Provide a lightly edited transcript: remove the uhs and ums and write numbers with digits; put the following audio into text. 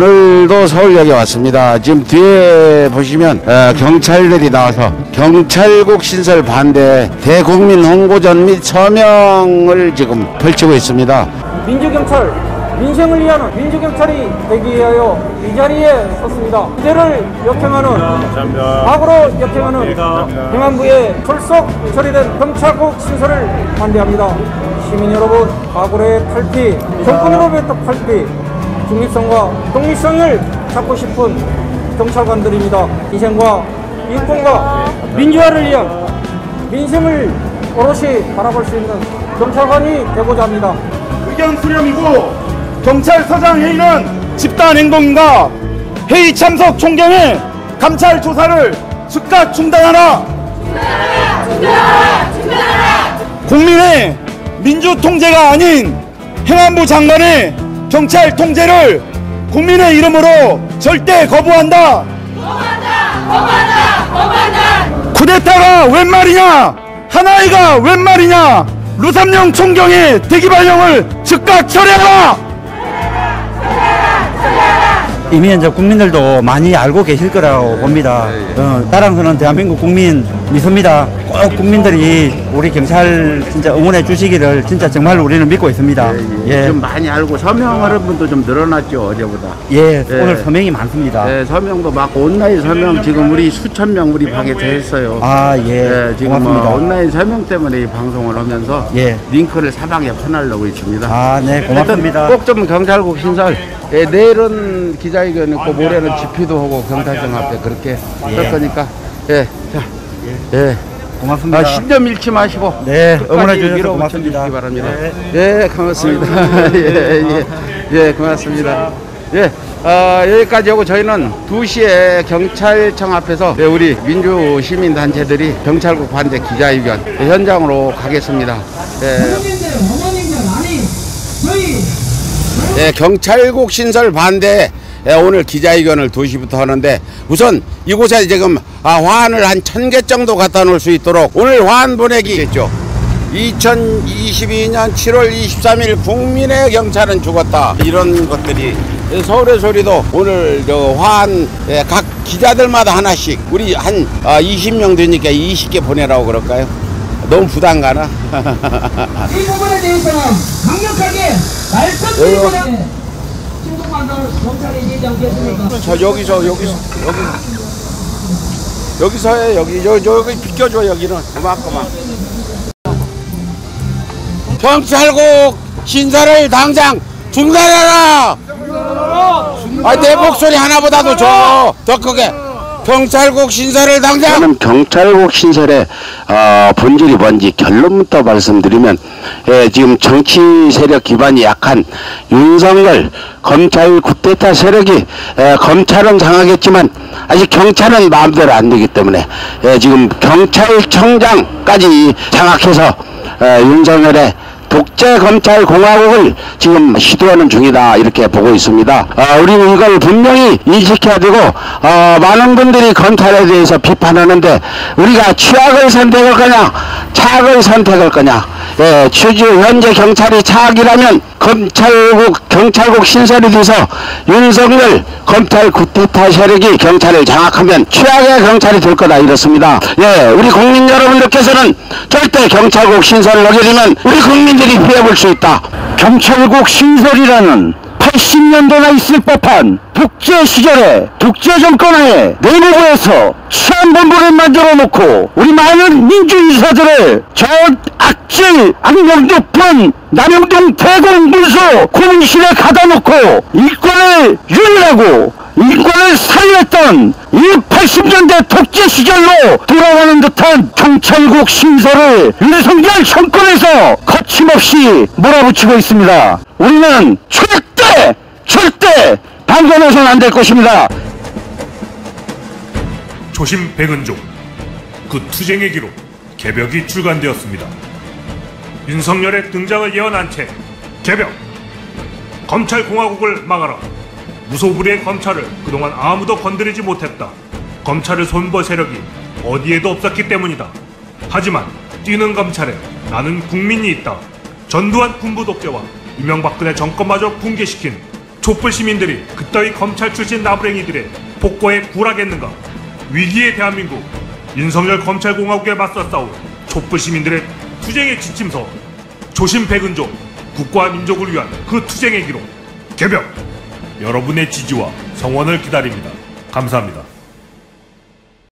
오늘도 서울역에 왔습니다. 지금 뒤에 보시면 경찰들이 나와서 경찰국 신설 반대 대국민 홍보전 및 서명을 지금 펼치고 있습니다. 민주경찰, 민생을 위하는 민주경찰이 되기 위하여 이 자리에 섰습니다. 그제를 역행하는, 악으로 역행하는 행안부의 졸속 처리된 경찰국 신설을 반대합니다. 시민 여러분, 과거의 탈피, 정권으로부터 탈피, 중립성과 독립성을 찾고 싶은 경찰관들입니다. 희생과 인권과 민주화를 위한 민생을 오롯이 바라볼 수 있는 경찰관이 되고자 합니다. 의견 수렴이고 경찰서장 회의는 집단 행동인가? 회의 참석 총경에 감찰 조사를 즉각 중단하라! 국민의 민주 통제가 아닌 행안부 장관의 경찰 통제를 국민의 이름으로 절대 거부한다! 거부한다! 쿠데타가 웬 말이냐? 하나이가 웬 말이냐? 루삼령 총경의 대기발령을 즉각 철회하라! 이미 이제 국민들도 많이 알고 계실 거라고 봅니다. 따라서는 대한민국 국민 믿습니다. 꼭 국민들이 우리 경찰 진짜 응원해 주시기를 진짜 정말 우리는 믿고 있습니다. 예. 좀 많이 알고 서명하는 분도 좀 늘어났죠, 어제보다. 예, 오늘 서명이 많습니다. 예, 서명도 막 온라인 서명 지금 우리 수천 명 우리 방에 됐어요. 아, 예. 지금 고맙습니다. 온라인 서명 때문에 이 방송을 하면서 링크를 사방에 퍼나려고 있습니다. 아, 네, 고맙습니다. 꼭 좀 경찰국 신설. 예, 내일은 기자회견 있고 모레는 집회도 하고 경찰청 앞에 그렇게 할 거니까 고맙습니다. 신념 잃지 마시고 응원해 주셔서 고맙습니다. 바랍니다. 고맙습니다. 고맙습니다. 여기까지 하고 저희는 2시에 경찰청 앞에서 우리 민주시민단체들이 경찰국 반대 기자회견 현장으로 가겠습니다. 경찰국 신설 반대 오늘 기자회견을 2시부터 하는데 우선 이곳에 지금 화환을 한 1000개 정도 갖다 놓을 수 있도록 오늘 화환 보내기 했죠. 2022년 7월 23일 국민의 경찰은 죽었다. 이런 것들이 서울의 소리도 오늘 화환 각 기자들마다 하나씩 우리 한 20명 되니까 20개 보내라고 그럴까요? 너무 부담 가나? 이 부분에 대해서는 강력하게 말씀드리고 신속만도 경찰에 얘기하지 않겠습니까? 저 여기서 해. 여기 비켜줘. 여기는 그만큼만. 경찰국 신설을 당장 중단하라. 내 목소리 하나보다도 더 크게. 경찰국 신설을 당장. 저는 경찰국 신설의 본질이 뭔지 결론부터 말씀드리면 지금 정치 세력 기반이 약한 윤석열 검찰 쿠데타 세력이 검찰은 장악했지만 아직 경찰은 마음대로 안 되기 때문에 지금 경찰청장까지 장악해서 윤석열의 독재 검찰 공화국을 지금 시도하는 중이다 이렇게 보고 있습니다. 우리는 이걸 분명히 인식해야 되고 많은 분들이 검찰에 대해서 비판하는데 우리가 취약을 선택할 거냐 차악을 선택할 거냐. 현재 경찰이 차악이라면 경찰국 신설이 돼서 윤석열 검찰 쿠데타 세력이 경찰을 장악하면 최악의 경찰이 될 거다 이렇습니다. 우리 국민 여러분들께서는 절대 경찰국 신설을 하게 되면 우리 국민들이 피해볼 수 있다. 경찰국 신설이라는 80년도나 있을 법한 독재 시절에 독재 정권하에 내무부에서 치안본부를 만들어 놓고 우리 많은 민주인사들을 저 악질 악명 높은 남영동 대공문서 고문실에 가다 놓고 일권을 유린하고 일권을 살렸던 이 80년대 독재 시절로 돌아가는 듯한 경찰국 신설을 윤석열 정권에서 거침없이 몰아붙이고 있습니다. 우리는 절대 방관해서는 안 될 것입니다. 초심 백은종 그 투쟁의 기록 개벽이 출간되었습니다. 윤석열의 등장을 예언한 채 개벽 검찰공화국을 막아라. 무소불위의 검찰을 그동안 아무도 건드리지 못했다. 검찰을 손볼 세력이 어디에도 없었기 때문이다. 하지만 뛰는 검찰에 나는 국민이 있다. 전두환 군부 독재와 이명박근혜 정권마저 붕괴시킨 촛불 시민들이 그따위 검찰 출신 나부랭이들의 폭거에 굴하겠는가? 위기의 대한민국, 윤석열 검찰공화국에 맞서 싸울 촛불 시민들의 투쟁의 지침서, 조심백은조, 국가와 민족을 위한 그 투쟁의 기록 개벽! 여러분의 지지와 성원을 기다립니다. 감사합니다.